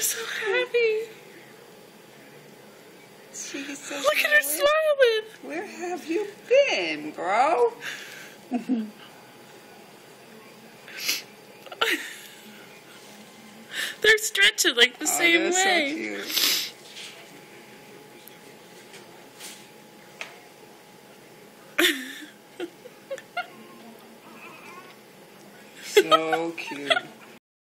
so happy. She's so Look at her smiling. Where have you been, bro? They're stretching like the same That's way. So cute. So cute.